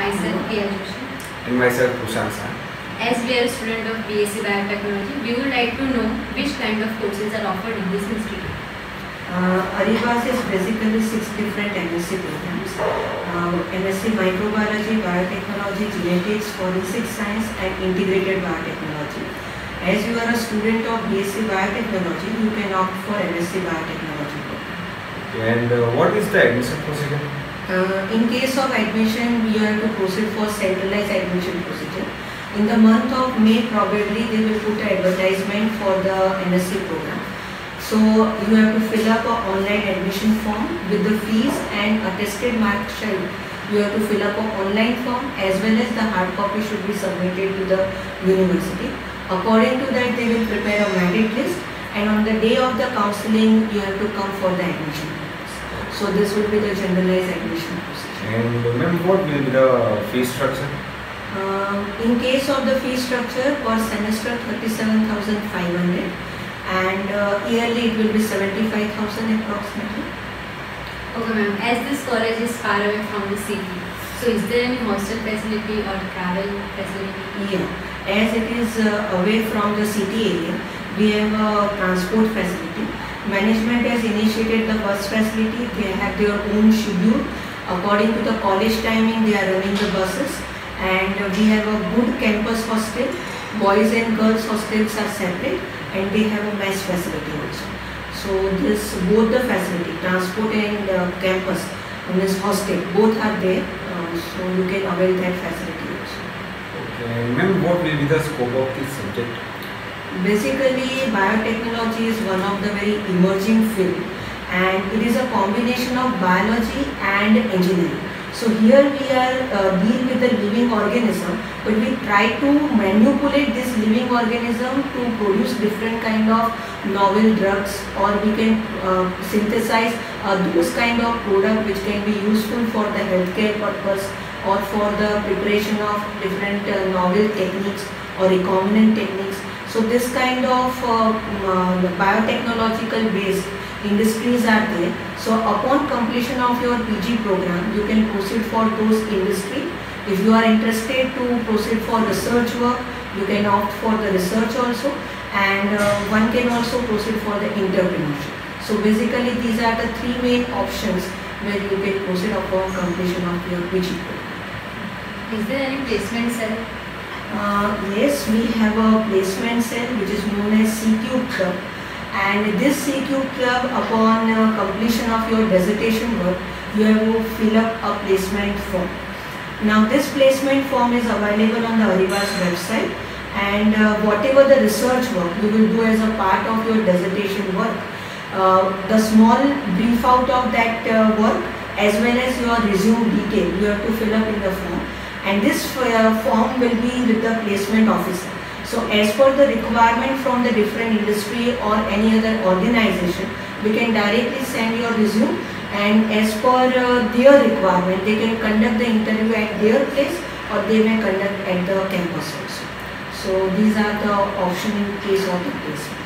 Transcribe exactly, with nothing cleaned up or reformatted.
Myself, Priya Joshi. And myself, Prashant sir. As we are a student of B S c Biotechnology, we would like to know which kind of courses are offered in this institute. Uh, ARIBAS is basically six different M S c programs. Uh, M S c Microbiology, Biotechnology, Genetics, Forensic Science and Integrated Biotechnology. As you are a student of B S c Biotechnology, you can opt for M S c Biotechnology program. Okay, and uh, what is the admission procedure? Uh, in case of admission, we have to proceed for centralized admission procedure. In the month of May, probably they will put an advertisement for the M S c program. So you have to fill up an online admission form with the fees and attested mark sheet. You have to fill up an online form as well as the hard copy should be submitted to the university. According to that, they will prepare a merit list, and on the day of the counseling, you have to come for the admission. So this will be the generalized admission procedure. And ma'am, what will be the fee structure? Uh, in case of the fee structure, per semester thirty-seven thousand five hundred, and uh, yearly it will be seventy-five thousand approximately. Okay ma'am, as this college is far away from the city, so is there any hostel facility or travel facility? Yeah, as it is uh, away from the city area, we have a transport facility. Management has initiated the bus facility. They have their own schedule. According to the college timing, they are running the buses. And we have a good campus hostel. Boys and girls hostels are separate, and they have a mess facility also. So this both the facility, transport and uh, campus, and this hostel, both are there. Uh, so you can avail that facility also. Okay, and ma'am, what will be the scope of this subject? Basically, biotechnology is one of the very emerging field, and it is a combination of biology and engineering. So here we are uh, deal with the living organism, but we try to manipulate this living organism to produce different kind of novel drugs, or we can uh, synthesize uh, those kind of product which can be useful for the healthcare purpose or for the preparation of different uh, novel techniques or recombinant techniques. So this kind of uh, uh, biotechnological based industries are there. So upon completion of your P G program, you can proceed for those industry. If you are interested to proceed for research work, you can opt for the research also, and uh, one can also proceed for the entrepreneurship. So basically these are the three main options where you can proceed upon completion of your P G program. Is there any placement cell? Uh, yes, we have a placement cell which is known as C Q Club, and this C Q Club, upon uh, completion of your dissertation work, you have to fill up a placement form. Now this placement form is available on the ARIBAS website, and uh, whatever the research work you will do as a part of your dissertation work, uh, the small brief out of that uh, work as well as your resume detail you have to fill up in the form. And this uh, form will be with the placement officer. So as per the requirement from the different industry or any other organization, we can directly send your resume, and as per uh, their requirement, they can conduct the interview at their place or they may conduct at the campus also. So these are the options in case of the placement.